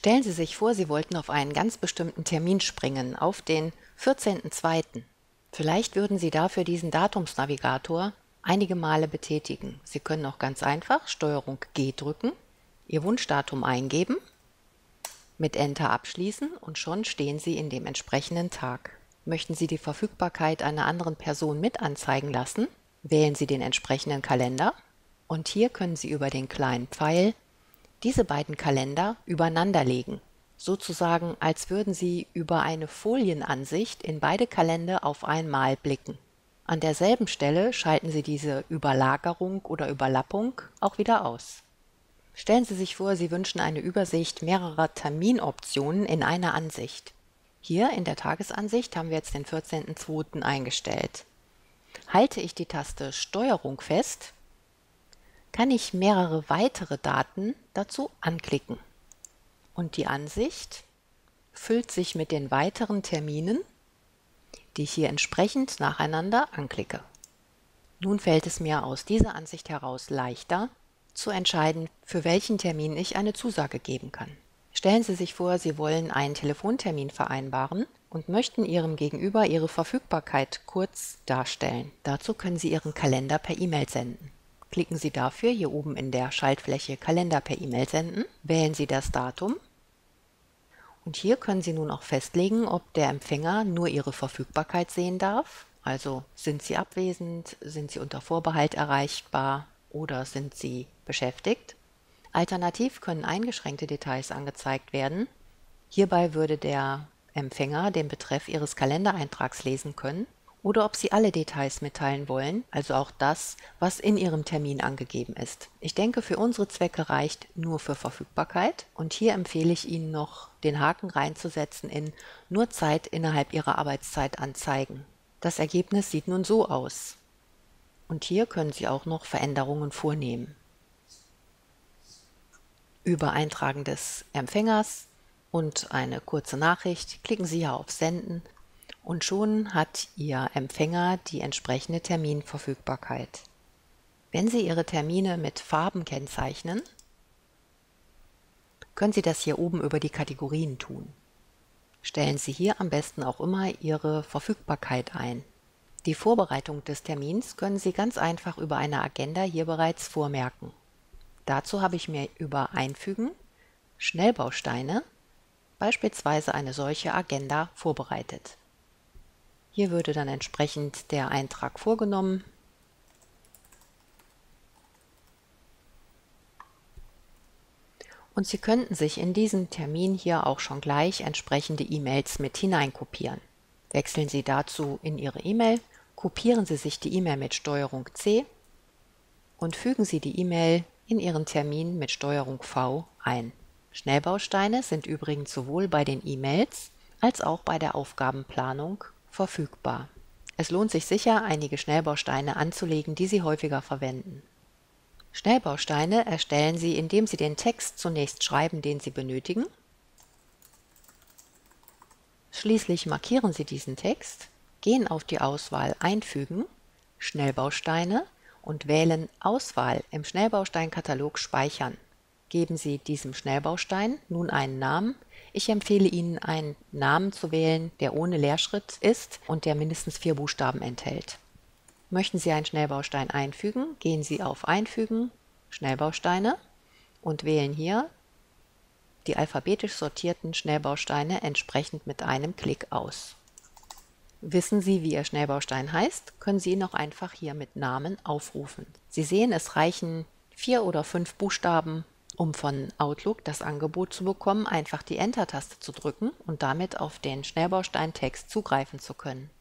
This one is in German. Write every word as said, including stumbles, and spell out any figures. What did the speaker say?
Stellen Sie sich vor, Sie wollten auf einen ganz bestimmten Termin springen, auf den vierzehnten zweiten Vielleicht würden Sie dafür diesen Datumsnavigator einige Male betätigen. Sie können auch ganz einfach Steuerung G drücken, Ihr Wunschdatum eingeben, mit Enter abschließen und schon stehen Sie in dem entsprechenden Tag. Möchten Sie die Verfügbarkeit einer anderen Person mit anzeigen lassen, wählen Sie den entsprechenden Kalender und hier können Sie über den kleinen Pfeil diese beiden Kalender übereinander legen, sozusagen als würden Sie über eine Folienansicht in beide Kalender auf einmal blicken. An derselben Stelle schalten Sie diese Überlagerung oder Überlappung auch wieder aus. Stellen Sie sich vor, Sie wünschen eine Übersicht mehrerer Terminoptionen in einer Ansicht. Hier in der Tagesansicht haben wir jetzt den vierzehnten zweiten eingestellt. Halte ich die Taste Steuerung fest, kann ich mehrere weitere Daten dazu anklicken. Und die Ansicht füllt sich mit den weiteren Terminen, die ich hier entsprechend nacheinander anklicke. Nun fällt es mir aus dieser Ansicht heraus leichter, zu entscheiden, für welchen Termin ich eine Zusage geben kann. Stellen Sie sich vor, Sie wollen einen Telefontermin vereinbaren und möchten Ihrem Gegenüber Ihre Verfügbarkeit kurz darstellen. Dazu können Sie Ihren Kalender per E-Mail senden. Klicken Sie dafür hier oben in der Schaltfläche Kalender per E-Mail senden, wählen Sie das Datum und hier können Sie nun auch festlegen, ob der Empfänger nur Ihre Verfügbarkeit sehen darf, also sind Sie abwesend, sind Sie unter Vorbehalt erreichbar oder sind Sie beschäftigt. Alternativ können eingeschränkte Details angezeigt werden. Hierbei würde der Empfänger den Betreff Ihres Kalendereintrags lesen können oder ob Sie alle Details mitteilen wollen, also auch das, was in Ihrem Termin angegeben ist. Ich denke, für unsere Zwecke reicht nur für Verfügbarkeit und hier empfehle ich Ihnen noch, den Haken reinzusetzen in nur Zeit innerhalb Ihrer Arbeitszeit anzeigen. Das Ergebnis sieht nun so aus. Und hier können Sie auch noch Veränderungen vornehmen. Über Eintragen des Empfängers und eine kurze Nachricht klicken Sie hier auf Senden und schon hat Ihr Empfänger die entsprechende Terminverfügbarkeit. Wenn Sie Ihre Termine mit Farben kennzeichnen, können Sie das hier oben über die Kategorien tun. Stellen Sie hier am besten auch immer Ihre Verfügbarkeit ein. Die Vorbereitung des Termins können Sie ganz einfach über eine Agenda hier bereits vormerken. Dazu habe ich mir über Einfügen, Schnellbausteine, beispielsweise eine solche Agenda vorbereitet. Hier würde dann entsprechend der Eintrag vorgenommen. Und Sie könnten sich in diesen Termin hier auch schon gleich entsprechende E-Mails mit hineinkopieren. Wechseln Sie dazu in Ihre E-Mail, kopieren Sie sich die E-Mail mit Steuerung C und fügen Sie die E-Mail in Ihren Termin mit Steuerung V ein. Schnellbausteine sind übrigens sowohl bei den E-Mails als auch bei der Aufgabenplanung verfügbar. Es lohnt sich sicher, einige Schnellbausteine anzulegen, die Sie häufiger verwenden. Schnellbausteine erstellen Sie, indem Sie den Text zunächst schreiben, den Sie benötigen. Schließlich markieren Sie diesen Text, gehen auf die Auswahl Einfügen, Schnellbausteine und wählen Auswahl im Schnellbausteinkatalog Speichern. Geben Sie diesem Schnellbaustein nun einen Namen. Ich empfehle Ihnen, einen Namen zu wählen, der ohne Leerschritt ist und der mindestens vier Buchstaben enthält. Möchten Sie einen Schnellbaustein einfügen, gehen Sie auf Einfügen, Schnellbausteine und wählen hier die alphabetisch sortierten Schnellbausteine entsprechend mit einem Klick aus. Wissen Sie, wie Ihr Schnellbaustein heißt, können Sie ihn auch einfach hier mit Namen aufrufen. Sie sehen, es reichen vier oder fünf Buchstaben, um von Outlook das Angebot zu bekommen, einfach die Enter-Taste zu drücken und damit auf den Schnellbausteintext zugreifen zu können.